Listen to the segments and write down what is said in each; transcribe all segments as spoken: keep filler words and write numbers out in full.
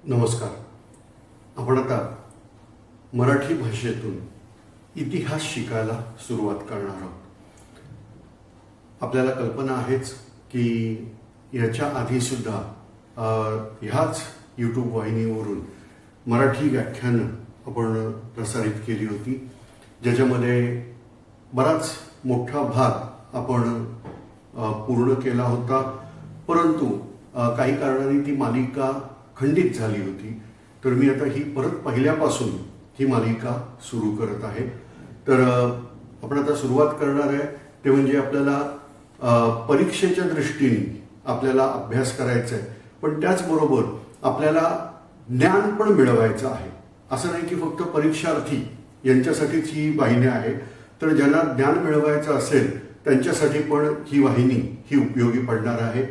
नमस्कार. आपण आता मराठी भाषेतून इतिहास शिकायला सुरुवात करणार आहोत. आपल्याला कल्पना आहेच की याच्या आधी सुद्धा ह्याच यूट्यूब वाहिनीवरून मराठी व्याख्यानं आपण प्रसारित केली होती, ज्याच्यामध्ये बराच मोठा भाग आपण पूर्ण केला होता. परंतु काही कारणांनी ती मालिका खंडित झाली होती. तर मी आता ही परत पहिल्यापासून ही मालिका सुरू करत आहे. तर आपण आता सुरुवात करणार आहे ते म्हणजे आपल्याला परीक्षेच्या दृष्टीने आपल्याला अभ्यास करायचा आहे, पण त्याचबरोबर आपल्याला ज्ञान पण मिळवायचं आहे. असं नाही की फक्त परीक्षार्थी यांच्यासाठीच ही वाहिनी आहे, तर ज्यांना ज्ञान मिळवायचं असेल त्यांच्यासाठी पण ही वाहिनी ही उपयोगी पडणार आहे.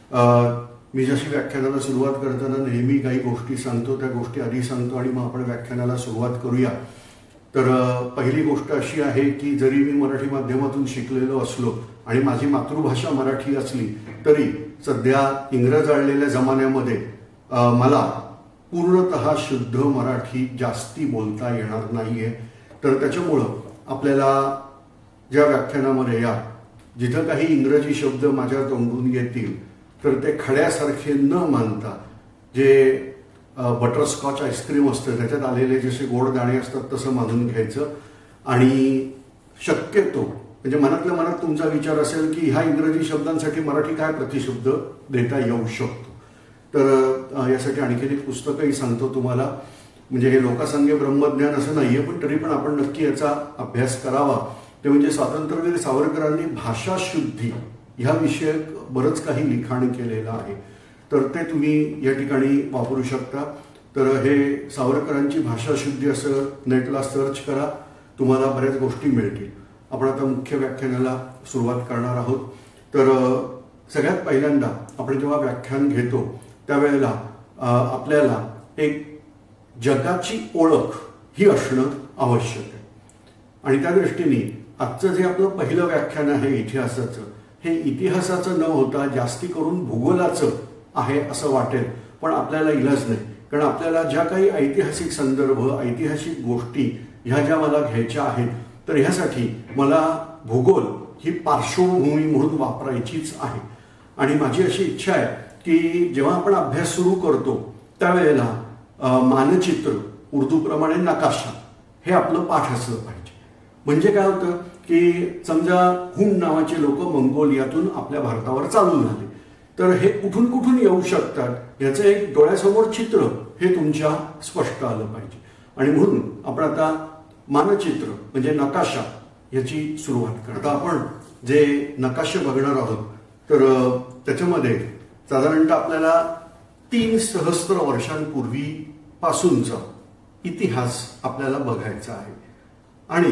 मी जशी व्याख्यानाला सुरुवात करताना नेहमी काही गोष्टी सांगतो, त्या गोष्टी आधी सांगतो आणि मग आपण व्याख्यानाला सुरुवात करूया. तर पहिली गोष्ट अशी आहे की जरी मी मराठी माध्यमातून शिकलेलो असलो आणि माझी मातृभाषा मराठी असली तरी सध्या इंग्रज आळलेल्या जमान्यामध्ये मला पूर्णतः शुद्ध मराठी जास्ती बोलता येणार नाहीये. तर त्याच्यामुळं आपल्याला ज्या व्याख्यानामध्ये या जिथं काही इंग्रजी शब्द माझ्या तोंडून येतील तर ते खड्यासारखे न मानता जे बटरस्कॉच आईस्क्रीम असतं त्याच्यात आलेले जसे गोड दाणे असतात तसं मानून घ्यायचं. आणि शक्यतो म्हणजे मनातल्या मनात तुमचा विचार असेल की ह्या इंग्रजी शब्दांसाठी मराठी काय प्रतिशब्द देता येऊ शकतो, तर यासाठी आणखीन एक पुस्तकही सांगतो तुम्हाला. म्हणजे हे लोकसंख्य ब्रह्मज्ञान असं नाहीये, पण तरी पण आपण नक्की याचा अभ्यास करावा. ते म्हणजे स्वातंत्र्यवीर सावरकरांनी भाषा शुद्धी ह्या विषयक बरंच काही लिखाण केलेलं आहे, तर ते तुम्ही या ठिकाणी वापरू शकता. तर हे सावरकरांची भाषा शुद्धी असं नेटला सर्च करा, तुम्हाला बऱ्याच गोष्टी मिळतील. आपण आता मुख्य व्याख्यानाला सुरुवात करणार आहोत. तर सगळ्यात पहिल्यांदा आपण जेव्हा व्याख्यान घेतो त्यावेळेला आपल्याला एक जगाची ओळख ही असणं आवश्यक आहे. आणि त्या दृष्टीने आजचं जे आपलं पहिलं व्याख्यान आहे इतिहासाचं, हे इतिहासाचं न होता जास्ती करून भूगोलाचं आहे असं वाटेल, पण आपल्याला इलाज नाही. कारण आपल्याला ज्या काही ऐतिहासिक संदर्भ ऐतिहासिक गोष्टी ह्या ज्या मला घ्यायच्या आहेत, तर ह्यासाठी मला भूगोल ही पार्श्वभूमी म्हणून वापरायचीच आहे. आणि माझी अशी इच्छा आहे की जेव्हा आपण अभ्यास सुरू करतो त्यावेळेला मानचित्र उर्दूप्रमाणे नकाशा हे आपलं पाठ असलं पाहिजे. म्हणजे काय होतं की समजा हुन नावाचे लोक मंगोलियातून आपल्या भारतावर चालून आले, तर हे कुठून कुठून येऊ शकतात याचं एक डोळ्यासमोर चित्र हे तुमच्या स्पष्ट आलं पाहिजे. आणि म्हणून आपण आता मानचित्र म्हणजे नकाशा याची सुरुवात करतो. आपण जे नकाशे बघणार आहोत तर त्याच्यामध्ये साधारणतः आपल्याला तीन सहस्त्र वर्षांपूर्वी पासूनचा इतिहास आपल्याला बघायचा आहे. आणि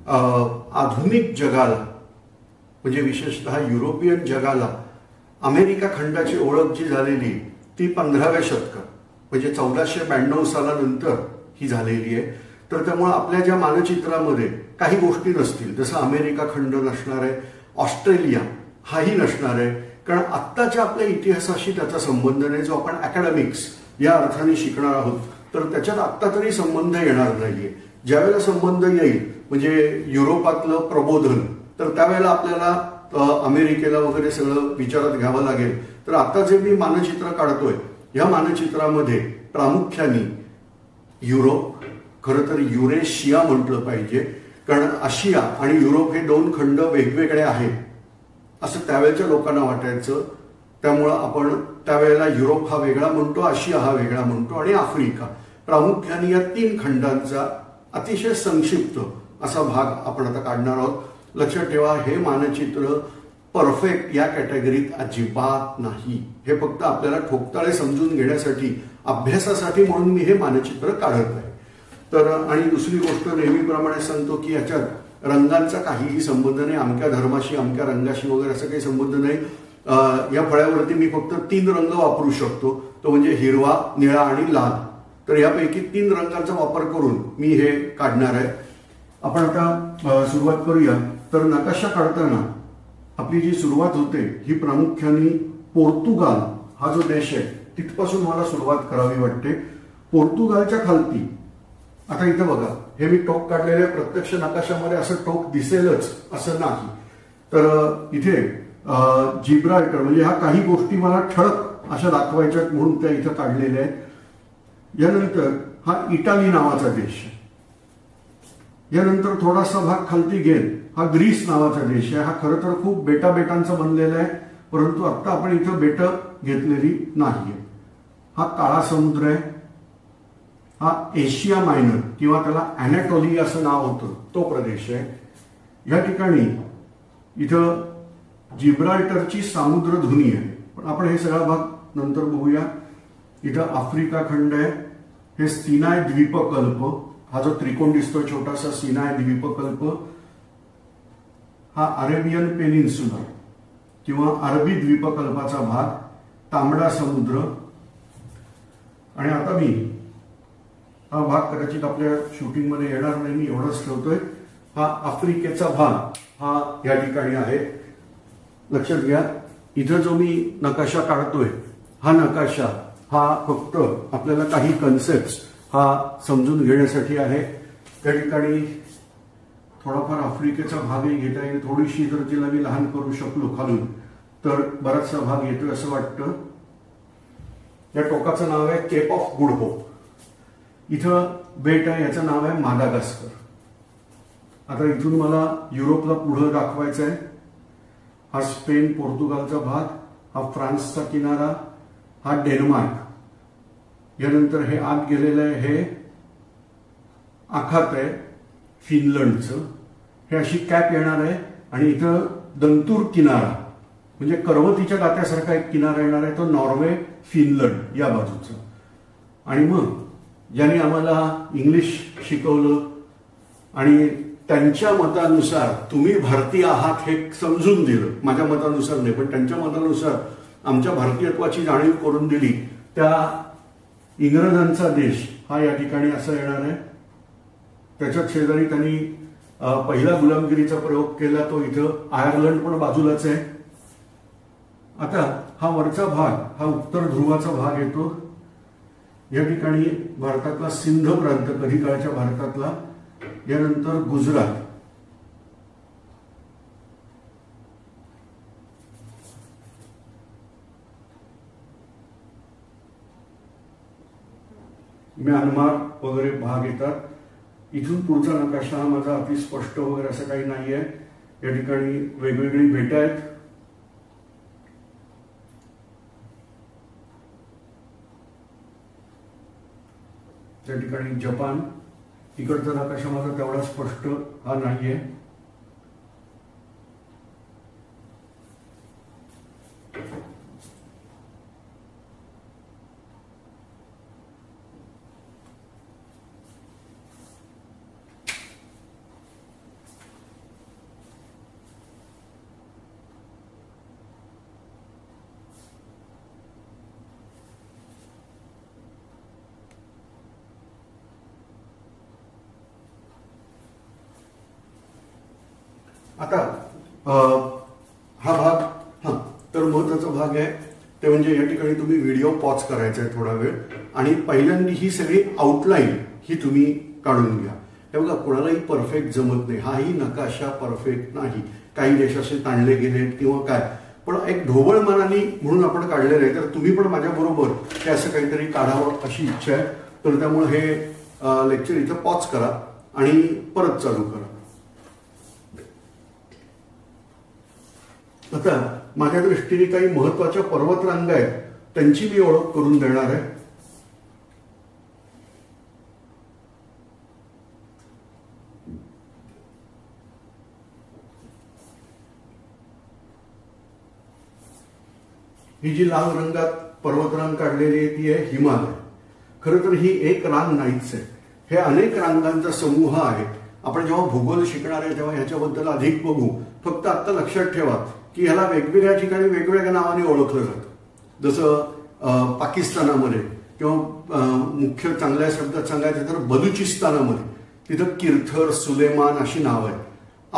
आधुनिक जगाला म्हणजे विशेषतः युरोपियन जगाला अमेरिका खंडाची ओळख जी झालेली ती पंधराव्या शतकात म्हणजे चौदाशे ब्याण्णव सालानंतर ही झालेली आहे. तर त्यामुळे आपल्या ज्या मानचित्रामध्ये काही गोष्टी नसतील, जसं अमेरिका खंड नसणार आहे, ऑस्ट्रेलिया हाही नसणार आहे, कारण आत्ताच्या आपल्या इतिहासाशी त्याचा संबंध नाही. जो आपण अकॅडमिक्स या अर्थाने शिकणार आहोत तर त्याच्यात आत्ता तरी संबंध येणार नाहीये. ज्यावेळेला संबंध येईल म्हणजे युरोपातलं प्रबोधन, तर त्यावेळेला आपल्याला अमेरिकेला वगैरे सगळं विचारात घ्यावं लागेल. तर आता जे मी मानचित्र काढतोय या मानचित्रामध्ये प्रामुख्याने युरोप, खरं तर युरेशिया म्हटलं पाहिजे, कारण आशिया आणि युरोप हे दोन खंड वेगवेगळे आहेत असं त्यावेळेच्या लोकांना वाटायचं. त्यामुळं आपण त्यावेळेला युरोप हा वेगळा म्हणतो, आशिया हा वेगळा म्हणतो आणि आफ्रिका. प्रामुख्याने या तीन खंडांचा अतिशय संक्षिप्त असा भाग आपण आता काढणार आहोत. लक्षात ठेवा, हे मानचित्र परफेक्ट या कॅटेगरीत अजिबात नाही. हे फक्त आपल्याला ठोकताळे समजून घेण्यासाठी अभ्यासासाठी म्हणून मी हे मानचित्र काढत आहे. तर आणि दुसरी गोष्ट नेहमीप्रमाणे सांगतो की याच्यात रंगांचा काहीही संबंध नाही. अमक्या धर्माशी अमक्या रंगाशी वगैरे असं काही संबंध नाही. या फळ्यावरती मी फक्त तीन रंग वापरू शकतो, तो म्हणजे हिरवा, निळा आणि लाल. तर यापैकी तीन रंगांचा वापर करून मी हे काढणार आहे. आपण आता सुरुवात करूया. तर नकाशा काढताना आपली जी सुरुवात होते ही प्रामुख्याने पोर्तुगाल हा जो देश आहे तिथपासून मला सुरुवात करावी वाटते. पोर्तुगालच्या खालती आता इथं बघा, हे मी टोक काढलेले प्रत्यक्ष नकाशामध्ये असं टोक दिसेलच असं नाही. तर इथे जिब्राल्टर म्हणजे ह्या काही गोष्टी मला ठळक अशा दाखवायच्या म्हणून त्या इथं काढलेल्या आहेत. यानंतर हा इटाली नावाचा देश आहे. यानंतर थोडासा भाग खालती घेत हा ग्रीस नावाचा देश आहे. हा खरं तर खूप बेटा बेटांचा बनलेला आहे, परंतु आता आपण इथं बेट घेतलेली नाहीये. हा काळा समुद्र आहे. हा एशिया मायनर किंवा त्याला अॅनाटोलिया असं नाव होतं, तो प्रदेश आहे. या ठिकाणी इथं जिब्राल्टरची सामुद्रधुनी आहे, पण आपण हे सगळा भाग नंतर बघूया. इथं आफ्रिका खंड आहे. हे सिनाय द्वीपकल्प, हा जो त्रिकोण दिसतोय छोटासा सिनाय द्वीपकल्प, हा अरेबियन पेनिन्सुला किंवा अरबी द्वीपकल्पाचा भाग, तांबडा समुद्र. आणि आता मी हा भाग कदाचित आपल्या शूटिंग मध्ये येणार नाही, मी एवढंच ठेवतोय. हा आफ्रिकेचा भाग हा या ठिकाणी आहे. लक्षात घ्या, इथं जो मी नकाशा काढतोय हा नकाशा हा फक्त आपल्याला काही कन्सेप्ट हा समजून घेण्यासाठी आहे. त्या ठिकाणी थोडाफार आफ्रिकेचा भागही घेता येईल. थोडीशी जर तिला मी लहान करू शकलो खालून तर बराचसा भाग येतोय असं वाटतं. या टोकाचं नाव आहे केप ऑफ गुड होप. इथं बेट आहे, याचं नाव आहे मादागास्कर. आता इथून मला युरोपला पुढं दाखवायचं आहे. हा स्पेन पोर्तुगालचा भाग, हा फ्रान्सचा किनारा, हा डेन्मार्क. यानंतर हे आत गेलेलं आहे, हे आखात आहे फिनलंडचं. हे अशी कॅप येणार आहे आणि इथं दंतूर किनारा म्हणजे करवतीच्या दात्यासारखा एक किनारा येणार आहे, तो नॉर्वे फिनलंड या बाजूचा. आणि मग ज्यांनी आम्हाला इंग्लिश शिकवलं आणि त्यांच्या मतानुसार तुम्ही भारतीय आहात हे समजून दिलं, माझ्या मतानुसार नाही पण त्यांच्या मतानुसार आमच्या भारतीयत्वाची जाणीव करून दिली, त्या इंग्रजांचा देश हा या ठिकाणी असा येणार आहे. त्याच्याच शेजारी त्यांनी पहिला गुलामगिरीचा प्रयोग केला, तो इथं आयर्लंड पण बाजूलाच आहे. आता हा वरचा भाग हा उत्तर ध्रुवाचा भाग येतो. या ठिकाणी भारतातला सिंध प्रांत, कधी काळच्या भारतातला. यानंतर गुजरात, म्यानमार वगैरे भाग येतात. इथून पुढचा नकाशा हा माझा अति स्पष्ट वगैरे असं काही नाहीये. या ठिकाणी वेगवेगळी बेटं आहेत. त्या ठिकाणी जपान. इकडचा नकाशा माझा तेवढा स्पष्ट हा नाहीये. आता हा भाग हा तर महत्वाचा भाग आहे ते म्हणजे या ठिकाणी तुम्ही व्हिडिओ पॉज करायचा आहे थोडा वेळ आणि पहिल्यांदा ही सगळी आउटलाईन ही तुम्ही काढून घ्या. हे बघा, कोणालाही परफेक्ट जमत नाही, हाही नकाशा परफेक्ट नाही. काही देश असे ताणले गेलेत किंवा काय, पण एक ढोबळ मनाने म्हणून आपण काढलेलं आहे. तर तुम्ही पण माझ्या बरोबर हे असं काहीतरी काढावं अशी इच्छा आहे. तर त्यामुळे हे लेक्चर इथं पॉज करा आणि परत चालू करा. आता माझ्या दृष्टीने काही महत्वाच्या पर्वतरांगा आहेत, त्यांची मी ओळख करून देणार आहे. ही जी लाल रंगात पर्वतरांग काढलेली आहे ती आहे हिमालय. खरं तर ही एक रांग नाहीच आहे, हे अनेक रांगांचा समूह आहे. आपण जेव्हा भूगोल शिकणार आहे तेव्हा ह्याच्याबद्दल अधिक बघू. फक्त आता लक्षात ठेवा की ह्याला वेगवेगळ्या ठिकाणी वेगवेगळ्या नावाने ओळखलं जातं. जसं पाकिस्तानामध्ये किंवा मुख्य चांगल्या शब्दात सांगायचं तर बलुचिस्तानामध्ये तिथं किर्थर, सुलेमान अशी नाव आहेत.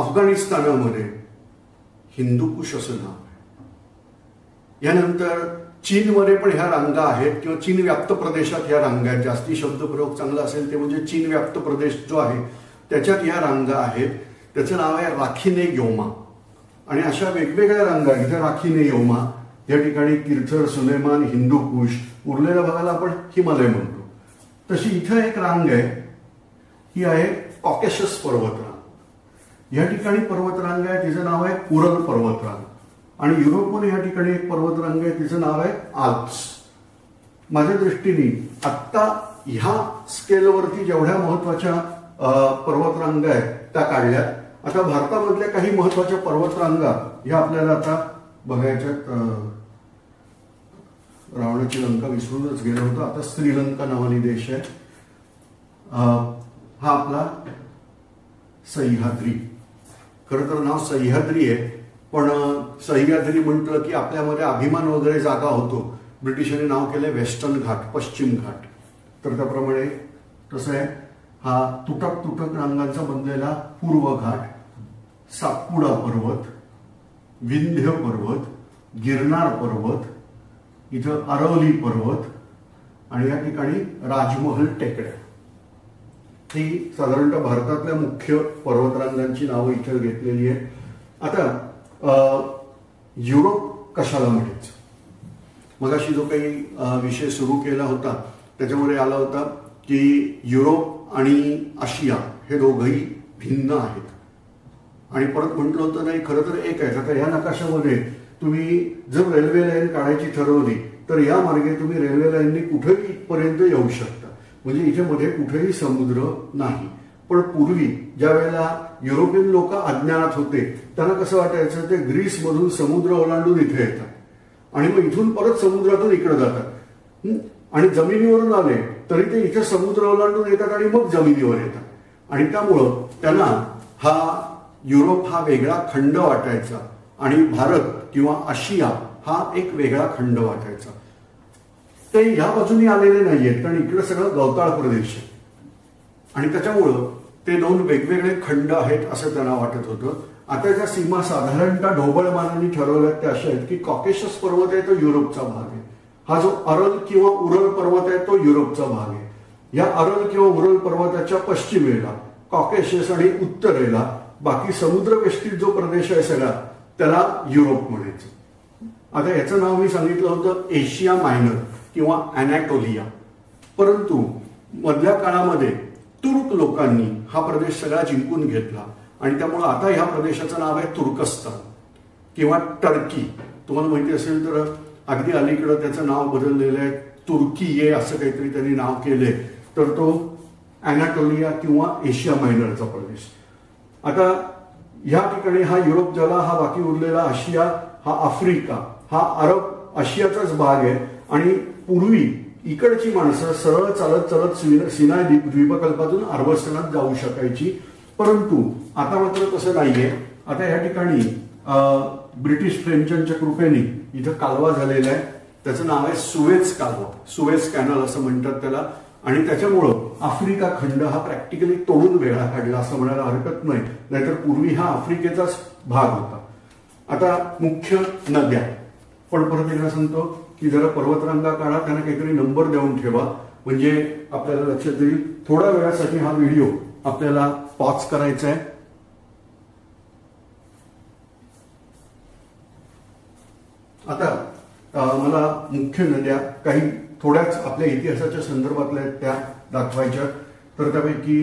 अफगाणिस्तानामध्ये हिंदुकुश असं नाव आहे. यानंतर चीनमध्ये पण ह्या रांगा आहेत किंवा चीन व्याप्त प्रदेशात ह्या रांगा आहेत. जास्ती शब्दप्रयोग चांगला असेल ते म्हणजे चीन व्याप्त प्रदेश जो आहे त्याच्यात ह्या रांगा आहेत. त्याचं नाव आहे राखीने योमा. आणि अशा वेगवेगळ्या रांगा इथे राखीने योमा या ठिकाणी किर्थर, सुलेमान, हिंदू कुश, उरलेल्या भागाला आपण हिमालय म्हणतो. तशी इथं एक रांग आहे, ही आहे कॉकेशस पर्वतरांग. या ठिकाणी पर्वतरांग आहे, तिचं नाव आहे उरल पर्वतरांग. आणि युरोपमध्ये या ठिकाणी एक पर्वतरांग आहे, तिचं नाव आहे आल्प्स. माझ्या दृष्टीने आत्ता ह्या स्केलवरती जेवढ्या महत्वाच्या पर्वतरांग आहेत त्या काढल्यात. आता भारतामधल्या काही महत्वाच्या पर्वतरांगा ह्या आपल्याला आता बघायच्यात. रावणाची लंका विसरूनच गेलो होतो. आता श्रीलंका नावानी देश आहे. हा आपला सह्याद्री. खरं तर नाव सह्याद्री आहे, पण सह्याद्री म्हटलं की आपल्यामध्ये अभिमान वगैरे जागा होतो. ब्रिटिशांनी नाव केलंय वेस्टर्न घाट, पश्चिम घाट. तर त्याप्रमाणे कसं आहे, हा तुटक तुटक रांगांचा बनलेला पूर्व घाट, सातपुडा पर्वत, विंध्य पर्वत, गिरनार पर्वत, इथं अरवली पर्वत आणि या ठिकाणी राजमहल टेकड्या. ही साधारणतः भारतातल्या मुख्य पर्वतरांगांची नावं इथे घेतलेली आहे. आता युरोप कशाला म्हणायचं? मगाशी जो काही विषय सुरू केला होता त्याच्यामध्ये आला होता की युरोप आणि आशिया हे दोघंही भिन्न आहेत. आणि परत म्हटलं होतं नाही, खरं तर एक आहे. आता या नकाशामध्ये तुम्ही जर रेल्वे लाईन काढायची ठरवली तर या मार्गे तुम्ही रेल्वे लाईनने कुठेही इथपर्यंत येऊ शकता. म्हणजे इथे मध्ये कुठेही समुद्र नाही. पण पूर्वी ज्या वेळेला युरोपियन लोक अज्ञानात होते त्यांना कसं वाटायचं, ते ग्रीसमधून समुद्र ओलांडून इथे येतात आणि मग इथून परत समुद्रातून इकडे जातात. आणि जमिनीवरून आले तरी ते इथे समुद्र ओलांडून येतात आणि मग जमिनीवर येतात. आणि त्यामुळं त्यांना हा युरोप हा वेगळा खंड वाटायचा आणि भारत किंवा आशिया हा एक वेगळा खंड वाटायचा. ते ह्या बाजूने आलेले नाहीयेत, कारण इकडे सगळं गवताळ प्रदेश आहे आणि त्याच्यामुळं ते दोन वेगवेगळे खंड आहेत असं त्यांना वाटत होतं. आता ज्या सीमा साधारणतः ढोबळमानाने ठरवल्यात त्या अशा आहेत की कॉकेशस पर्वत आहे तो युरोपचा भाग आहे. हा जो अरल किंवा उरल पर्वत आहे तो युरोपचा भाग आहे. या अरल किंवा उरल पर्वताच्या पश्चिमेला कॉकेशस आणि उत्तरेला बाकी समुद्रवेष्टीत जो प्रदेश आहे सगळा त्याला युरोप म्हणायचं. आता याचं नाव मी सांगितलं होतं एशिया मायनर किंवा अॅनाटोलिया. परंतु मधल्या काळामध्ये तुर्क लोकांनी हा प्रदेश सगळा जिंकून घेतला आणि त्यामुळे आता ह्या प्रदेशाचं नाव आहे तुर्कस्तान किंवा टर्की. तुम्हाला माहिती असेल तर अगदी अलीकडं त्याचं नाव बदललेलं आहे, तुर्कीये असं काहीतरी त्यांनी नाव केलंय. तर तो अॅनाटोलिया किंवा एशिया मायनरचा प्रदेश. आता ह्या ठिकाणी हा युरोप झाला, हा बाकी उरलेला आशिया, हा आफ्रिका, हा अरब आशियाचाच भाग आहे. आणि पूर्वी इकडची माणसं सरळ चालत चालत सिनाय द्वीपकल्पातून अरबस्थानात जाऊ शकायची. परंतु आता मात्र तसं नाहीये. आता या ठिकाणी ब्रिटिश फ्रेंचांच्या कृपेने इथं कालवा झालेला आहे. त्याचं नाव आहे सुवेज कालवा, सुवेज कॅनल असं म्हणतात त्याला. आणि त्याच्यामुळं आफ्रिका खंड हा प्रॅक्टिकली तोडून वेगळा काढला असं म्हणायला हरकत नाही. नाहीतर पूर्वी हा आफ्रिकेचाच भाग होता. आता मुख्य नद्या, पण परत एकदा सांगतो की जरा पर्वतरांगा काढा, त्यांना काहीतरी नंबर देऊन ठेवा म्हणजे आपल्याला लक्षात येईल. थोड्या वेळासाठी हा व्हिडिओ आपल्याला पॉज करायचा आहे. आता मला मुख्य नद्या काही थोड्याच आपल्या इतिहासाच्या संदर्भातल्या त्या दाखवायच्या. तर त्यापैकी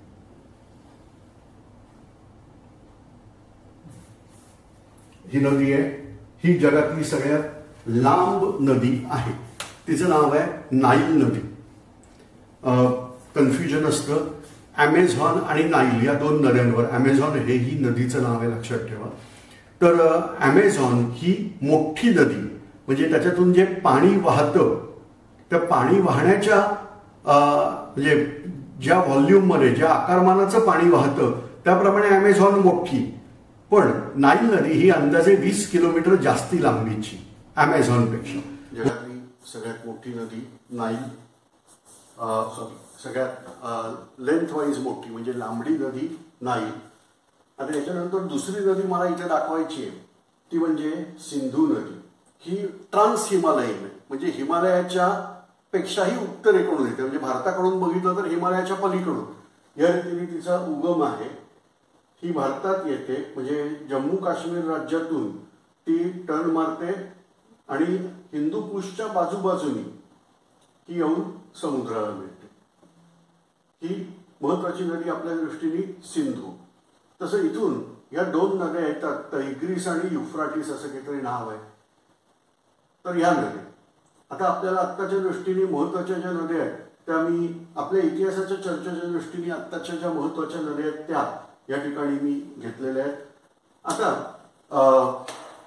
ही नदी आहे, ही जगातली सगळ्यात लांब नदी आहे. तिचं नाव आहे नाईल नदी. कन्फ्युजन असतं ॲमेझॉन आणि नाईल या दोन नद्यांवर. ॲमेझॉन हे ही नदीचं नाव आहे, लक्षात ठेवा. तर ॲमेझॉन ही मोठी नदी म्हणजे त्याच्यातून जे पाणी वाहतं त्या पाणी वाहण्याच्या म्हणजे ज्या व्हॉल्यूम मध्ये ज्या आकारमानाचं पाणी वाहतं त्याप्रमाणे ॲमेझॉन मोठी. पण नाईल नदी ही अंदाजे वीस किलोमीटर जास्ती लांबीची ॲमेझॉनपेक्षा. जगातली सगळ्यात मोठी नदी नाईल, सॉरी सगळ्यात लेंथ वाईज मोठी म्हणजे लांबडी नदी नाईल. आता याच्यानंतर दुसरी नदी मला इथे दाखवायची आहे ती म्हणजे सिंधू नदी. ही ट्रान्स हिमालयीन आहे, म्हणजे हिमालयाच्या पेक्षाही उत्तरेकडून येते, म्हणजे भारताकडून बघितलं तर हिमालयाच्या पलीकडून या रीतीने तिचा उगम आहे. ही भारतात येते, म्हणजे जम्मू काश्मीर राज्यातून ती टर्न मारते आणि हिंदू कुशच्या बाजूबाजूनी ही येऊन समुद्राला मिळते. ही महत्वाची नदी आपल्या दृष्टीने सिंधू. तसं इथून या दोन नद्या येतात, तैग्रीस आणि युफ्राटिस असं काहीतरी नाव आहे. तर ह्या नद्या आता आपल्याला आत्ताच्या दृष्टीने महत्वाच्या ज्या नद्या आहेत त्या मी आपल्या इतिहासाच्या चर्चेच्या दृष्टीने आत्ताच्या ज्या महत्वाच्या नद्या आहेत त्या या ठिकाणी मी घेतलेल्या आहेत. आता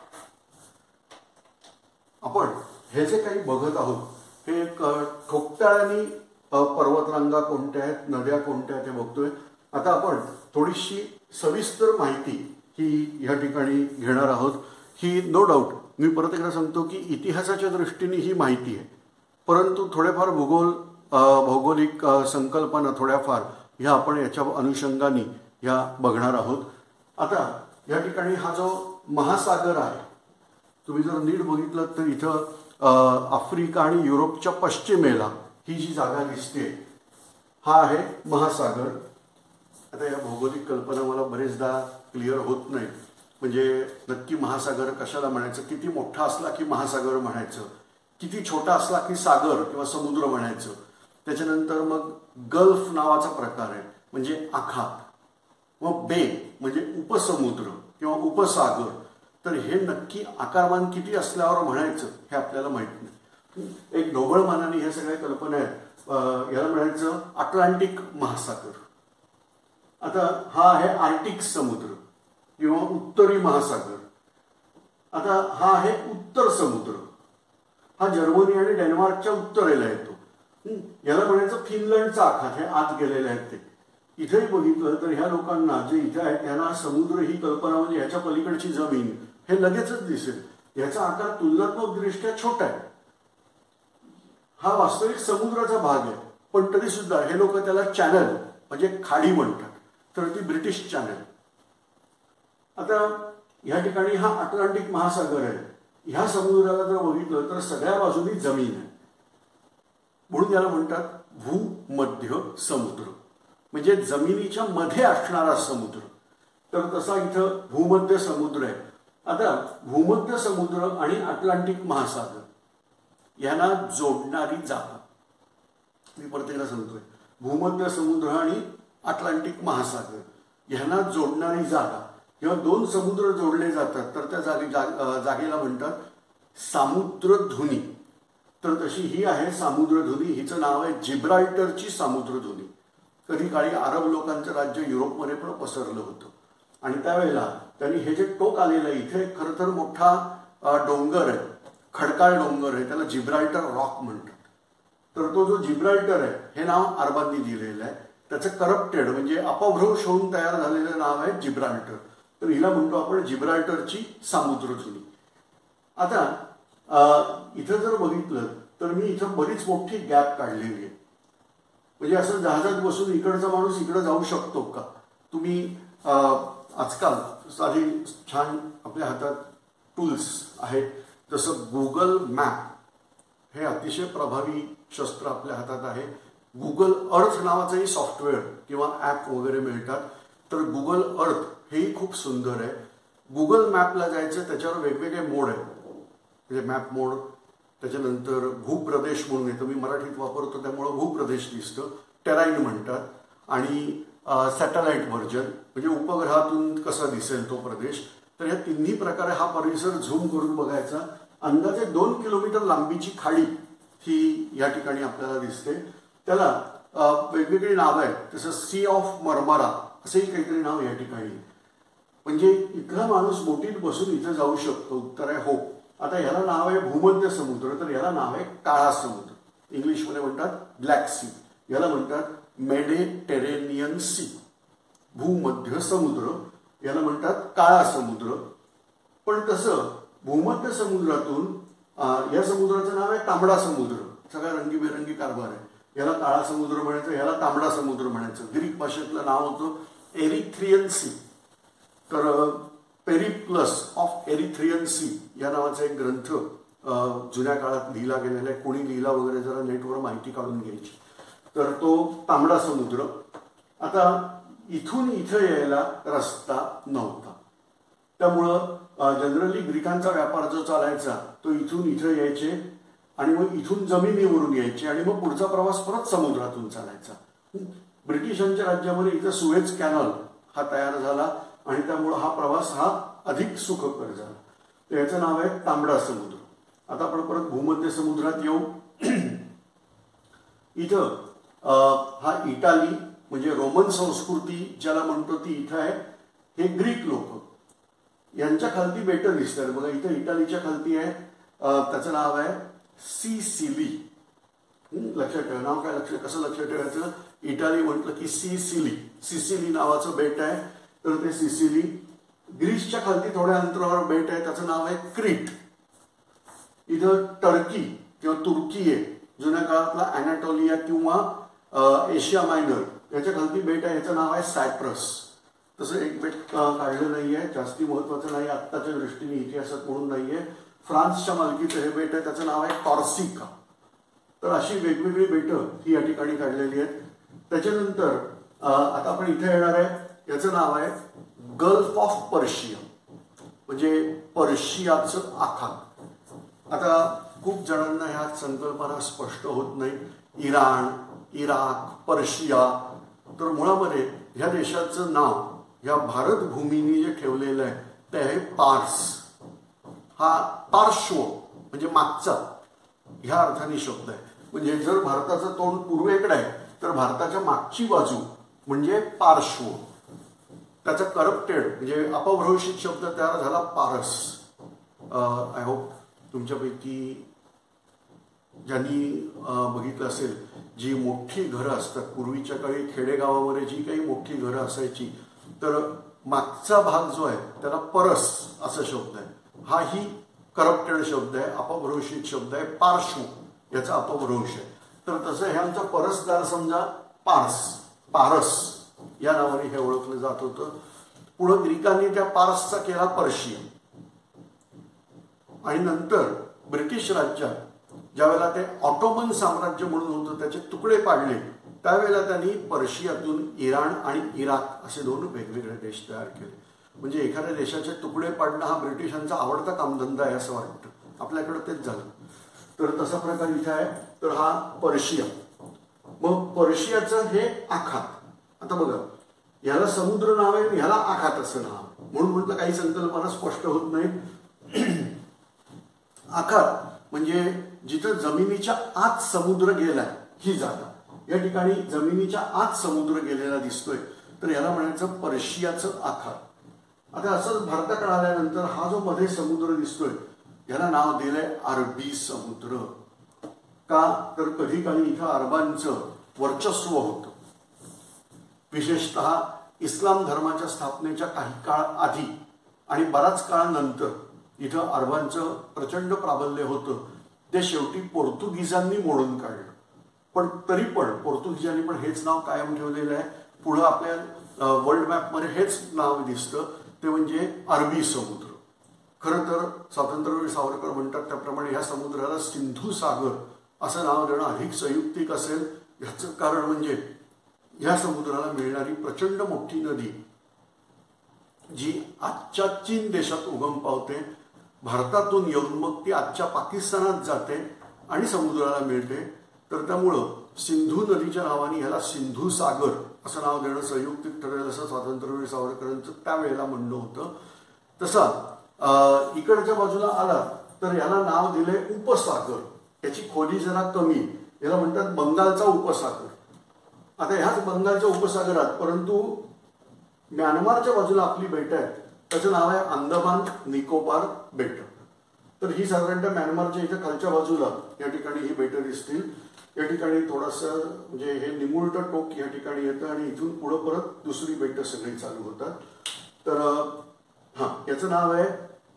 आपण हे जे काही बघत आहोत हे ठोकताळ्याने पर्वतरांगा कोणत्या आहेत, नद्या कोणत्या आहेत हे बघतोय. आता आपण थोडीशी सविस्तर माहिती ही या ठिकाणी घेणार आहोत. ही नो डाऊट मी परत एकदा सांगतो की इतिहासाच्या दृष्टीने ही माहिती आहे, परंतु थोडेफार भूगोल भौगोलिक संकल्पना थोड्याफार ह्या आपण याच्या अनुषंगाने ह्या बघणार आहोत. आता या ठिकाणी हा जो महासागर आहे, तुम्ही जर नीट बघितलं तर इथं आफ्रिका आणि युरोपच्या पश्चिमेला ही जी जागा दिसते हा आहे महासागर. आता या भौगोलिक कल्पना मला बरेचदा क्लिअर होत नाही, म्हणजे नक्की महासागर कशाला म्हणायचं, किती मोठा असला की महासागर म्हणायचं, किती छोटा असला की सागर किंवा समुद्र म्हणायचं. त्याच्यानंतर मग गल्फ नावाचा प्रकार आहे, म्हणजे आखात, व बे म्हणजे उपसमुद्र किंवा उपसागर. तर हे नक्की आकारमान किती असल्यावर म्हणायचं हे आपल्याला माहित नाही. एक ढोबळमानाने ह्या सगळ्या कल्पना आहेत. याला म्हणायचं अटलांटिक महासागर. आता हा आहे आर्टिक समुद्र किंवा उत्तरी महासागर. आता हा आहे उत्तर समुद्र, हा जर्मनी आणि डेन्मार्कच्या उत्तरेला येतो. याला म्हणायचं फिनलंडचा आखात, हे आत गेलेले आहेत ते. इथेही बघितलं तर ह्या लोकांना जे इथे आहेत त्यांना समुद्र ही कल्पना म्हणजे ह्याच्या पलीकडची जमीन हे लगेचच दिसेल. याचा आकार तुलनात्मक दृष्ट्या छोटा आहे, हा वास्तविक समुद्राचा भाग आहे, पण तरी सुद्धा हे लोक त्याला चॅनल म्हणजे खाडी म्हणतात, तर ती ब्रिटिश चॅनल. आता या ठिकाणी हा अटलांटिक महासागर आहे. ह्या समुद्राला जर बघितलं तर सगळ्या बाजूनी जमीन आहे, म्हणून याला म्हणतात भूमध्य समुद्र, म्हणजे जमिनीच्या मध्ये असणारा समुद्र. तर तसा इथं भूमध्य समुद्र आहे. आता भूमध्य समुद्र आणि अटलांटिक महासागर यांना जोडणारी जागा मी परत एकदा सांगतोय, भूमध्य समुद्र आणि अटलांटिक महासागर यांना जोडणारी जागा जेव्हा दोन समुद्र जोडले जातात तर त्या जागे जागेला म्हणतात सामुद्रधुनी. तर तशी ही आहे सामुद्रधुनी. हिचं नाव आहे जिब्राल्टरची सामुद्रधुनी. कधी काळी अरब लोकांचं राज्य युरोपमध्ये पण पसरलं होतं आणि त्यावेळेला त्यांनी हे जे टोक आलेलं आहे इथे खरं तर मोठा डोंगर आहे, खडकाळ डोंगर आहे, त्याला जिब्राल्टर रॉक म्हणतात. तर तो जो जिब्राल्टर आहे हे नाव अरबांनी दिलेलं आहे. त्याचं करप्टेड म्हणजे अपभ्रंश होऊन तयार झालेलं नाव आहे जिब्राल्टर. तर हिला म्हणतो आपण जिब्राल्टरची सामुद्रधुनी. आता इथं जर बघितलं तर मी इथं बरीच मोठी गॅप काढलेली आहे, म्हणजे असं जहाजात बसून इकडचा माणूस इकडे जाऊ शकतो का. तुम्ही आजकाल साधी छान आपल्या हातात टूल्स आहेत, जसं गुगल मॅप हे अतिशय प्रभावी शस्त्र आपल्या हातात आहे. गुगल अर्थ नावाचंही सॉफ्टवेअर किंवा ॲप वगैरे मिळतात. तर गुगल अर्थ हेही खूप सुंदर आहे. गुगल मॅपला जायचं त्याच्यावर वेगवेगळे मोड आहेत, म्हणजे मॅप मोड, त्याच्यानंतर भूप्रदेश म्हणून येतं, मी मराठीत वापरतो त्यामुळे भूप्रदेश दिसतं, टेराईन म्हणतात, आणि सॅटेलाइट व्हर्जन म्हणजे उपग्रहातून कसा दिसेल तो प्रदेश. तर या तिन्ही प्रकारे हा परिसर झूम करून बघायचा. अंदाजे दोन किलोमीटर लांबीची खाडी ही या ठिकाणी आपल्याला दिसते. त्याला वेगवेगळी नावं आहेत, तसं सी ऑफ मरमरा असंही काहीतरी नाव या ठिकाणी. म्हणजे इथला माणूस बोटीत बसून इथं जाऊ शकतो. उत्तर आहे हो. आता याला नाव आहे भूमध्य समुद्र, तर याला नाव आहे काळा समुद्र. इंग्लिशमध्ये म्हणतात ब्लॅक सी, याला म्हणतात मेडिटेरेनियन सी. भूमध्य समुद्र याला म्हणतात काळा समुद्र. पण तसं भूमध्य समुद्रातून या समुद्राचं नाव आहे तांबडा समुद्र. सगळा रंगीबेरंगी कारभार आहे. याला काळा समुद्र म्हणायचं, याला तांबडा समुद्र म्हणायचं. ग्रीक भाषेतलं नाव होतं एरिथ्रियन सी. तर पेरिप्लस ऑफ एरिथ्रियन सी या नावाचा एक ग्रंथ जुन्या काळात लिहिला गेलेला आहे. कोणी लिहिला वगैरे जरा नेटवर माहिती काढून घ्यायची. तर तो तांबडा समुद्र. आता इथून इथं यायला रस्ता नव्हता, त्यामुळं जनरली ग्रीकांचा व्यापार जो चालायचा तो इथून इथं यायचे आणि मग इथून जमिनीवरून यायचे आणि मग पुढचा प्रवास परत समुद्रातून चालायचा. ब्रिटिशांच्या राज्यामध्ये इथं सुएझ कॅनल हा तयार झाला आणि त्यामुळं हा प्रवास हा अधिक सुखकर झाला. तर याचं नाव आहे तांबडा समुद्र. आता आपण परत भूमध्य समुद्रात येऊ. इथं हा इटाली म्हणजे रोमन संस्कृती ज्याला म्हणतो ती इथं आहे. हे ग्रीक लोक यांच्या खालती बेटं दिसतात बघा. इथं इटालीच्या खालती आहे, त्याचं नाव आहे सिसिली. लक्षात ठेवा नाव काय, लक्ष कसं लक्षात ठेवायचं. इटाली म्हटलं की सिसिली, सिसिली नावाचं बेट आहे. तर ते सिसिली. ग्रीसच्या खालती थोड्या अंतरावर बेट आहे, त्याचं नाव आहे क्रीट. इथं टर्की किंवा तुर्की आहे, जुन्या काळातला अॅनाटोलिया किंवा एशिया मायनर याच्या खालती बेट आहे, याचं नाव आहे सायप्रस. तसं एक बेट काढलं नाहीये, जास्ती महत्वाचं नाही आत्ताच्या दृष्टीने इतिहासात म्हणून नाहीये. फ्रान्सच्या मालकीचं हे बेट आहे, त्याचं नाव आहे कॉर्सिका. तर अशी वेगवेगळी बेटं ही या ठिकाणी काढलेली आहेत. त्याच्यानंतर आता आपण इथे येणार आहे, याचं नाव आहे गल्फ ऑफ पर्शिया म्हणजे पर्शियाचं आखात. आता खूप जणांना ह्या संकल्पना स्पष्ट होत नाही. Iran, Iraq, Persia. तर मुळामध्ये ह्या देशाचं नाव या भारत भूमीने जे ठेवलेलं आहे ते आहे पार्स. हा पार्श्व म्हणजे मागचा ह्या अर्थाने शब्द आहे. म्हणजे जर भारताचं तोंड पूर्वेकडे आहे तर भारताच्या मागची बाजू म्हणजे पार्श्व. त्याचा करप्टेड म्हणजे अपभ्रंशित शब्द तयार झाला पारस. आय होप तुमच्यापैकी ज्यांनी बघितलं असेल, जी मोठी घरं असतात पूर्वीच्या काळी खेडेगावामध्ये जी काही मोठी घरं असायची तर मागचा भाग जो आहे त्याला परस असा शब्द आहे. हा ही करप्टेड शब्द आहे, अपभ्रंशित शब्द आहे. पार्श्व याचा अपभ्रंश आहे. तर तसं हे आमचं परसदार समजा पार्स, पारस या नावाने हे ओळखलं जात होतं. पुढे ग्रीकांनी त्या पारसचा केला पर्शिया आणि नंतर ब्रिटिश राज्यात ज्यावेळेला ते ऑटोमन साम्राज्य म्हणून होतं त्याचे तुकडे पाडले त्यावेळेला त्यांनी पर्शियातून इराण आणि इराक असे दोन वेगवेगळे देश तयार केले. म्हणजे एखाद्या देशाचे तुकडे पाडणं हा ब्रिटिशांचा आवडता कामधंदा आहे असं वाटतं. आपल्याकडे तेच झालं. तर तसा प्रकार इथे आहे. तर हा पर्शिया. मग पर्शियाचं हे आखात. आता बघा याला समुद्र नाव आहे, ह्याला आखात असं नाव, म्हणून म्हटलं काही संकल्पना स्पष्ट होत नाही. आखात म्हणजे जिथं जमिनीच्या आत समुद्र गेलाय ही जागा. या ठिकाणी जमिनीच्या आत समुद्र गेलेला दिसतोय तर याला म्हणायचं पर्शियाचं आखात. आता असंच भारताकडे आल्यानंतर हा जो मध्ये समुद्र दिसतोय याला नाव दिलंय अरबी समुद्र. का तर कधी काळी इथं अरबांचं वर्चस्व होतं. विशेषतः इस्लाम धर्माच्या स्थापनेच्या काही काळ आधी आणि बराच काळ नंतर इथं अरबांचं प्रचंड प्राबल्य होतं. ते शेवटी पोर्तुगीजांनी मोडून काढलं. पण तरी पण पोर्तुगीजांनी पण हेच नाव कायम ठेवलेलं आहे. पुढं आपल्या वर्ल्ड मॅपमध्ये हेच नाव दिसतं, ते म्हणजे अरबी समुद्र. खरं तर स्वातंत्र्यवीर सावरकर म्हणतात त्याप्रमाणे ह्या समुद्राला सिंधू सागर असं नाव देणं अधिक संयुक्तिक असेल. याचं कारण म्हणजे या समुद्राला मिळणारी प्रचंड मोठी नदी जी आजच्या चीन देशात उगम पावते, भारतातून येऊन मग ती आजच्या पाकिस्तानात जाते आणि समुद्राला मिळते. तर त्यामुळं सिंधू नदीच्या नावाने ह्याला सिंधू सागर असं नाव देणं संयुक्तिक ठरेल असं स्वातंत्र्यवीर सावरकरांचं त्यावेळेला म्हणणं होतं. तसा इकडच्या बाजूला आला तर याला नाव दिले उपसागर. याची खोली जरा कमी, याला म्हणतात बंगालचा उपसागर. आता ह्याच बंगालच्या उपसागरात परंतु म्यानमारच्या बाजूला आपली बेट आहेत त्याचं नाव आहे अंदमान निकोबार बेट. तर ही साधारणतः म्यानमारच्या इथं खालच्या बाजूला या ठिकाणी ही बेटं दिसतील. या ठिकाणी थोडंसं म्हणजे हे निमुळतं टोक या ठिकाणी येतं आणि इथून पुढं परत दुसरी बेटं सगळी चालू होतात. तर हा याचं नाव आहे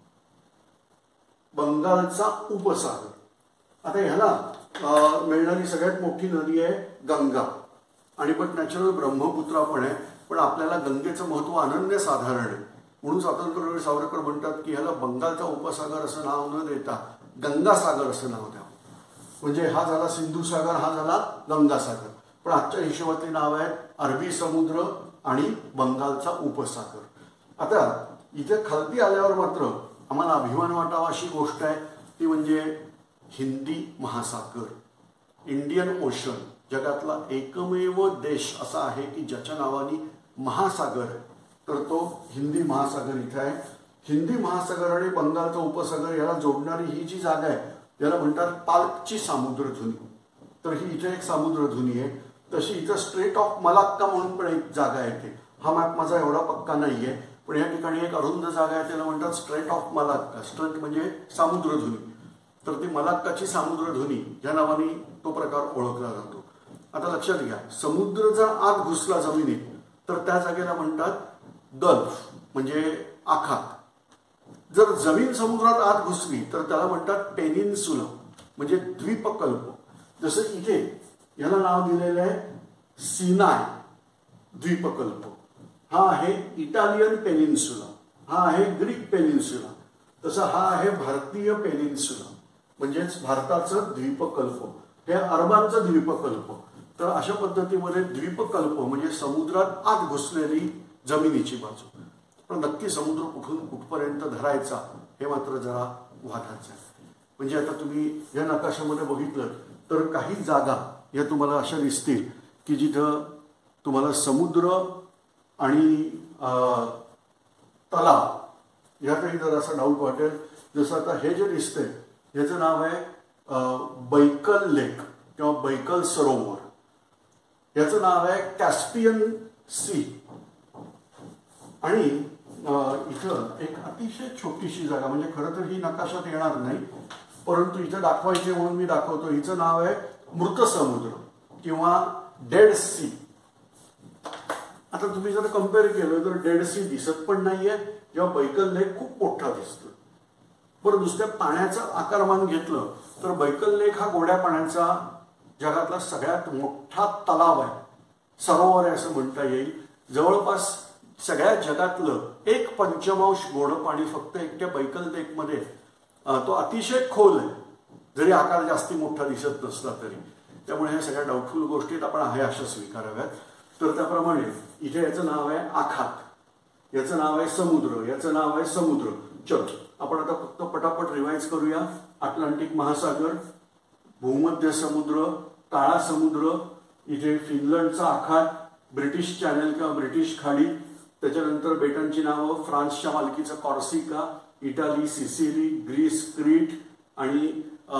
बंगालचा उपसागर. आता ह्याला मिळणारी सगळ्यात मोठी नदी आहे गंगा आणि पण नॅचरल ब्रह्मपुत्रा पण आहे. पण आपल्याला गंगेचं महत्व अनन्यसाधारण आहे म्हणून स्वातंत्र्यवीर सावरकर म्हणतात की ह्याला बंगालचा उपसागर असं नाव न देता गंगासागर असं नाव द्यावं. म्हणजे हा झाला सिंधू सागर, हा झाला गंगासागर. पण आजच्या हिशोबातली नाव आहेत अरबी समुद्र आणि बंगालचा उपसागर. आता इथे खालती आल्यावर मात्र आम्हाला अभिमान वाटावा अशी गोष्ट आहे ती म्हणजे हिंदी महासागर, इंडियन ओशन. जगातला एकमेव देश असा आहे की ज्याच्या नावाने महासागर आहे, तर तो हिंदी महासागर इथे आहे. हिंदी महासागर आणि बंगालचा उपसागर याला जोडणारी ही जी जागा आहे याला म्हणतात पाल्कची सामुद्रधुनी. तर ही इथे एक सामुद्रधुनी आहे. तशी इथं स्ट्रेट ऑफ मलाक्का म्हणून पण एक जागा आहे. हा मॅप माझा एवढा पक्का नाही आहे, पण या ठिकाणी एक अरुंद जागा आहे त्याला म्हणतात स्ट्रेट ऑफ मलाक्का. स्ट्रेट म्हणजे सामुद्रधुनी. तर ती मलाक्काची सामुद्रधुनी या नावाने तो प्रकार ओळखला जातो. आता लक्षात घ्या, समुद्र जर आत घुसला जमिनीत तर त्या जागेला म्हणतात गल्फ म्हणजे आखात. जर जमीन समुद्रात आत घुसली तर त्याला म्हणतात पेनिन्सुला म्हणजे द्वीपकल्प. जसं इथे याला नाव दिलेलं आहे सिनाय द्वीपकल्प. हा आहे इटालियन पेनिन्सुला, हा आहे ग्रीक पेनिन्सुला. तसा हा आहे भारतीय पेनिन्सुला म्हणजेच भारताचं द्वीपकल्प, हे अरबांचं द्वीपकल्प. तर अशा पद्धतीमध्ये द्वीपकल्प म्हणजे समुद्रात आत घुसलेली जमिनीची बाजू. पण नक्की समुद्र कुठून कुठपर्यंत धरायचा हे मात्र जरा वादाचं आहे. म्हणजे आता तुम्ही या नकाशामध्ये बघितलं तर काही जागा या तुम्हाला अशा दिसतील की जिथं तुम्हाला समुद्र आणि तलाव यातही जरासा डाऊट वाटेल. जसं आता हे जे दिसतंय याचं नाव आहे बैकल लेक किंवा बैकल सरोवर. याचं नाव आहे कॅस्पियन सी. आणि इथं एक अतिशय छोटीशी जागा, म्हणजे खरं तर ही नकाशात येणार नाही परंतु इथं दाखवायची म्हणून मी दाखवतो. हिचं नाव आहे मृत समुद्र किंवा डेड सी. आता तुम्ही जर कम्पेअर केलं तर डेड सी दिसत पण नाहीये किंवा बैकल लेक खूप मोठा दिसतो. बरं, दुसऱ्या पाण्याचं आकारमान घेतलं तर बैकल लेक हा गोड्या पाण्याचा जगातला सगळ्यात मोठा तलाव आहे, सरोवर आहे असं म्हणता येईल. जवळपास सगळ्या जगातलं एक पंचमांश गोडं पाणी फक्त एकट्या बैकल लेकमध्ये. तो अतिशय खोल आहे जरी आकार जास्ती मोठा दिसत नसला तरी. त्यामुळे ह्या सगळ्या डाऊटफुल गोष्टीत आपण आहे अशा स्वीकाराव्यात. तर त्याप्रमाणे इथे याचं नाव आहे आखात, याचं नाव आहे समुद्र, याचं नाव आहे समुद्र. चल आपण आता फक्त पटापट रिवाइज करूया. अटलांटिक महासागर, भूमध्य समुद्र, काळा समुद्र, इथे फिनलंडचा आखात, ब्रिटिश चॅनल किंवा ब्रिटिश खाडी, त्याच्यानंतर बेटांची नावं फ्रान्सच्या मालकीचं Corsica, Italy, Sicily, Greece, Crete आणि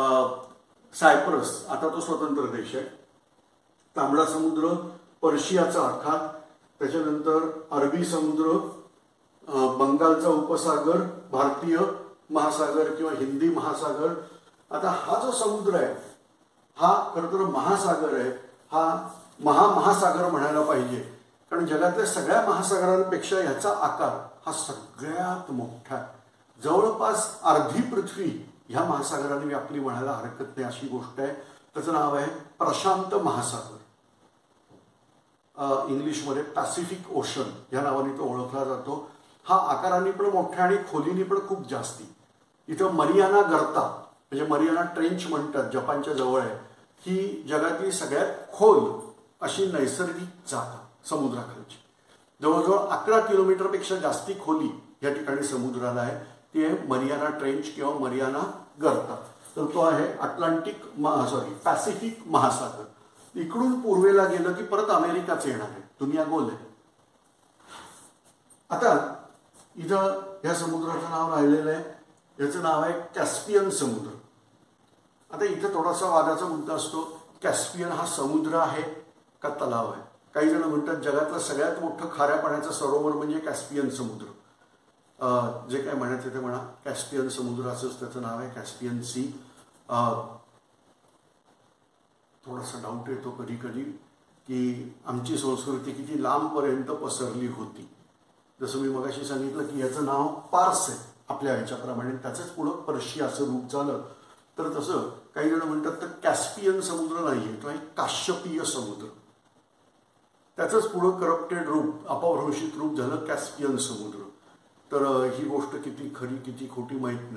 सायप्रस, आता तो स्वतंत्र देश आहे. तांबडा समुद्र, पर्शियाचा आखात, त्याच्यानंतर अरबी समुद्र, बंगालचा उपसागर, भारतीय महासागर किंवा हिंदी महासागर. आता हा जो समुद्र आहे हा खरं तर महासागर आहे. हा महामहासागर म्हणायला पाहिजे कारण जगातल्या सगळ्या महासागरांपेक्षा ह्याचा आकार हा सगळ्यात मोठा आहे. जवळपास अर्धी पृथ्वी ह्या महासागराने व्यापली म्हणायला हरकत नाही अशी गोष्ट आहे. त्याचं नाव आहे प्रशांत महासागर, इंग्लिशमध्ये पॅसिफिक ओशन या नावाने तो ओळखला जातो. हा आकाराने पण मोठा आणि खोलीने पण खूप जास्ती. इथं मरियाना गर्ता म्हणजे मरियाना ट्रेंच म्हणतात, जपानच्या जवळ आहे. ही जगातली सगळ्यात खोल अशी नैसर्गिक जागा समुद्राखालची. जवळजवळ अकरा किलोमीटरपेक्षा जास्ती खोली या ठिकाणी समुद्राला आहे. ती आहे मरियाना ट्रेंच किंवा मरियाना गर्ता. तर तो आहे अटलांटिक सॉरी पॅसिफिक महासागर. इकडून पूर्वेला गेलं की परत अमेरिकाच येणार आहे, दुनिया गोल आहे. आता इथं या समुद्राचं नाव राहिलेलं आहे, याचं नाव आहे कॅस्पियन समुद्र. आता इथं थोडासा वादाचा मुद्दा असतो, कॅस्पियन हा समुद्र आहे का तलाव आहे. काही जण म्हणतात जगातलं सगळ्यात मोठं खाऱ्या पाण्याचं सरोवर म्हणजे कॅस्पियन समुद्र. जे काय म्हणायचं ते म्हणा, कॅस्पियन समुद्र असंच त्याचं नाव आहे, कॅस्पियन सी. थोडासा डाऊट येतो कधी कधी की आमची संस्कृती किती लांबपर्यंत पसरली होती. जसं मी मगाशी सांगितलं की याचं नाव पार्स आहे आपल्या ह्याच्याप्रमाणे, त्याचंच पुढं पर्शियाचं रूप झालं. तर तसं काही जण म्हणतात तर कॅस्पियन समुद्र नाही आहे, तो आहे काश्यपीय समुद्र. त्याचंच पुढं करप्टेड रूप, अपभ्रंशित रूप झालं कॅस्पियन समुद्र. तर ही गोष्ट किती खरी किती खोटी माहीत नाही.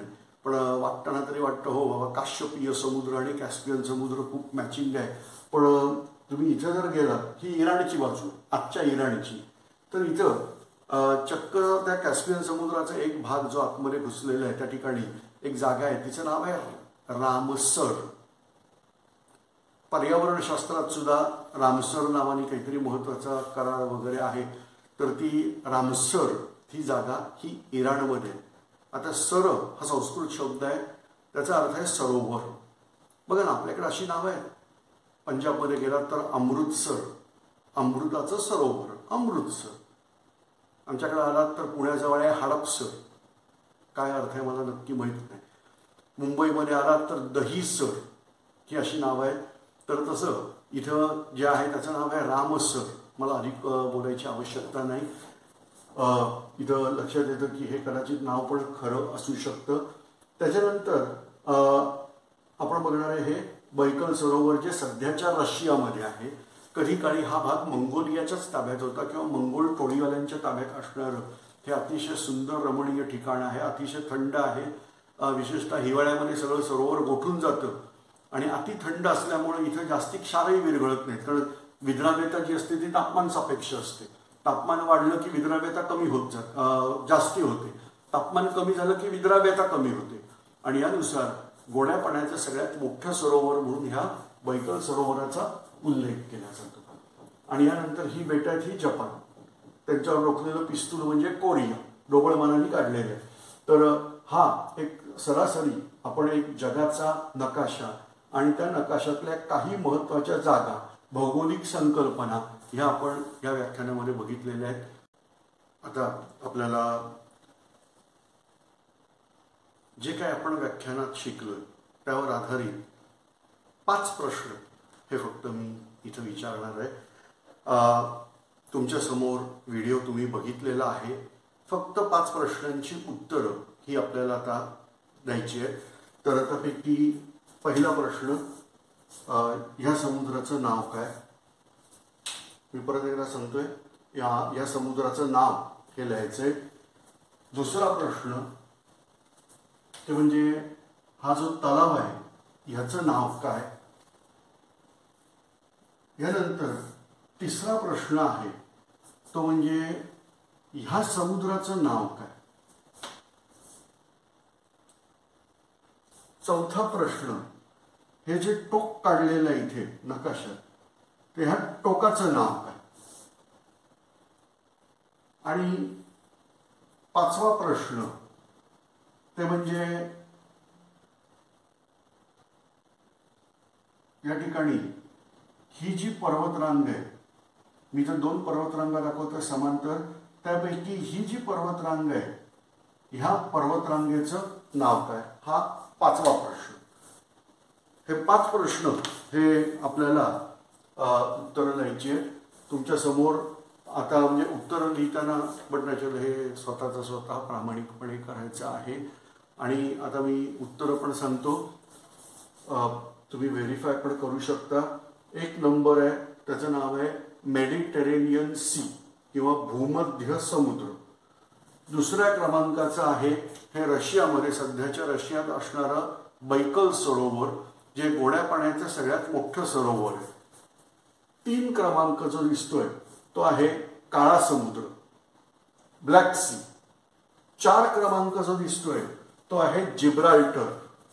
पण वाटताना तरी वाटतं हो बाबा काश्यपीय समुद्र आणि कॅस्पियन समुद्र खूप मॅचिंग आहे. पण तुम्ही इथं जर गेलात, ही इराणची बाजू, आजच्या इराणची, तर इथं चक्क त्या कॅस्पियन समुद्राचा एक भाग जो आतमध्ये घुसलेला आहे त्या ठिकाणी एक जागा आहे, तिचं नाव आहे रामसर. पर्यावरण शास्त्रात सुद्धा रामसर नावाने काहीतरी महत्वाचा करार वगैरे आहे. तर ती रामसर ही जागा ही इराणमध्ये. आता सर हा संस्कृत शब्द आहे, त्याचा अर्थ आहे सरोवर. बघा ना, आपल्याकडे अशी नावं आहेत. पंजाबमध्ये गेलात तर अमृतसर, अमृताचं सरोवर अमृतसर. आमच्याकडे आलात तर पुण्याजवळ आहे हडपसर, काय अर्थ आहे मला नक्की माहीत नाही. मुंबईमध्ये आलात तर दहीसर, ही अशी नावं आहेत. तर तसं इथं जे आहे त्याचं नाव आहे रामसर. मला अधिक बोलायची आवश्यकता नाही. इथं लक्षात येतं की हे कदाचित नाव पण खरं असू शकतं. त्याच्यानंतर आपण बघणार आहे हे बैकल सरोवर, जे सध्याच्या रशियामध्ये आहे. कधी काळी हा भाग मंगोलियाच्याच ताब्यात होता किंवा मंगोल टोळीवाल्यांच्या ताब्यात असणारं हे अतिशय सुंदर रमणीय ठिकाण आहे. अतिशय थंड आहे. विशेषतः हिवाळ्यामध्ये सगळं सरोवर गोठून जातं आणि अति थंड असल्यामुळे इथं जास्ती क्षारही विरघळत नाहीत. कारण विद्राव्यता जी असते ती तापमान सापेक्ष असते. तापमान वाढलं की विद्राव्यता कमी होत जात जास्ती होते. तापमान कमी झालं की विद्राव्यता कमी होते. आणि यानुसार गोड्या पाण्याचं सगळ्यात मोठं सरोवर म्हणून ह्या बैकल सरोवराचा उल्लेख केला जातो. आणि यानंतर ही बेट आहेत ही जपान. त्यांच्यावर रोखलेलं पिस्तूल म्हणजे कोरिया, ढोबळमानाने काढलेलं आहे. तर हा एक सरासरी आपण एक जगाचा नकाशा आणि त्या नकाशातल्या काही महत्वाच्या जागा, भौगोलिक संकल्पना ह्या आपण या व्याख्यानामध्ये बघितलेल्या आहेत. आता आपल्याला जे काय आपण व्याख्यानात शिकलोय त्यावर आधारित पाच प्रश्न हे फक्त मी इथं विचारणार आहे. तुमच्या समोर व्हिडिओ तुम्ही बघितलेला आहे. फक्त पाच प्रश्नांची उत्तरं ही आपल्याला आता द्यायची आहे. तर त्यापैकी पहिला प्रश्न, ह्या समुद्राचं नाव काय? मी परत एकदा सांगतोय, या या समुद्राचं नाव हे लिहायचंय. दुसरा प्रश्न ते म्हणजे हा जो तलाव आहे ह्याचं नाव काय? यानंतर तिसरा प्रश्न आहे तो म्हणजे ह्या समुद्राचं नाव काय? चौथा प्रश्न, हे जे टोक काढलेलं आहे इथे नकाशात, ते ह्या टोकाचं नाव काय? आणि पाचवा प्रश्न ते म्हणजे या ठिकाणी ही जी पर्वतरांग आहे, मी तर दोन पर्वतरांगा दाखवतोय समांतर, त्यापैकी ही जी पर्वतरांग आहे ह्या पर्वतरांगेचं नाव काय? हा पाचवा प्रश्न. हे पाच प्रश्न हे आपल्याला उत्तरं लिहायची आहेत. तुमच्या समोर आता म्हणजे उत्तरं लिहिताना बटनाचं हे स्वतःचं स्वतः प्रामाणिकपणे करायचं आहे. आणि आता मी उत्तरं पण सांगतो, तुम्ही व्हेरीफाय पण करू शकता. एक नंबर आहे त्याचं नाव आहे मेडिटेरेनियन सी किंवा भूमध्य समुद्र. दुसऱ्या क्रमांकाचं आहे हे रशियामध्ये, सध्याच्या रशियात असणारं बैकल सरोवर, जे गोड्या पाण्याचं सगळ्यात मोठं सरोवर आहे. तीन क्रमांक जो दिसतोय तो आहे काळा समुद्र, ब्लॅक सी. चार क्रमांक जो दिसतोय तो आहे जिब्राल्टर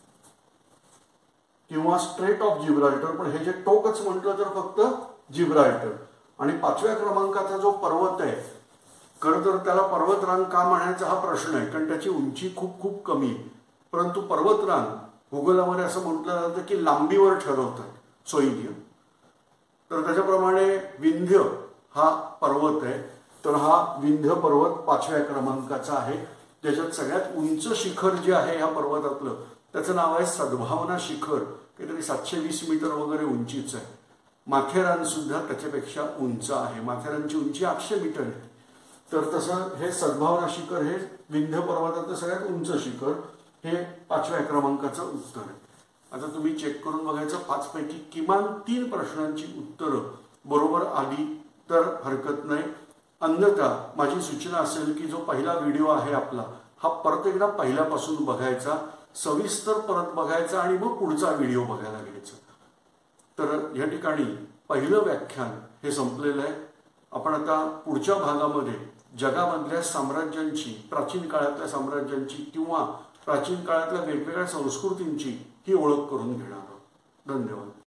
किंवा स्ट्रेट ऑफ जिब्राल्टर, पण हे जे टोकच म्हटलं तर फक्त जिब्राल्टर. आणि पाचव्या क्रमांकाचा जो पर्वत आहे, खरं तर त्याला पर्वतरांग का म्हणायचा हा प्रश्न आहे, कारण त्याची उंची खूप खूप कमी आहे. परंतु पर्वतरांग भूगोलामध्ये असं म्हटलं जातं की लांबीवर ठरवतात सोयीने. तर त्याच्याप्रमाणे विंध्य हा पर्वत आहे. तर हा विंध्य पर्वत पाचव्या क्रमांकाचा आहे. ज्याच्यात सगळ्यात उंच शिखर जे आहे ह्या पर्वतातलं त्याचं नाव आहे सद्भावना शिखर, काहीतरी सातशे वीस मीटर वगैरे उंचीचं आहे. माथेरान सुद्धा त्याच्यापेक्षा उंच आहे. माथेरानची उंची आठशे मीटर आहे. तर तसं हे सद्भावना शिखर हे विंध्य पर्वतातलं सगळ्यात उंच शिखर, हे पाचव्या क्रमांकाचं उत्तर आहे. आता तुम्ही चेक करून बघायचं, पाचपैकी किमान तीन प्रश्नांची उत्तरं बरोबर आली तर हरकत नाही. अन्यथा माझी सूचना असेल की जो पहिला व्हिडिओ आहे आपला हा परत एकदा पहिल्यापासून बघायचा. सविस्तर परत बघायचा आणि मग पुढचा व्हिडिओ बघायला घ्यायचा. तर या ठिकाणी पहिलं व्याख्यान हे संपलेलं आहे. आपण आता पुढच्या भागामध्ये जगामधल्या साम्राज्यांची, प्राचीन काळातल्या साम्राज्यांची किंवा प्राचीन काळातल्या वेगवेगळ्या संस्कृतींची ही ओळख करून घेणार आहोत. धन्यवाद.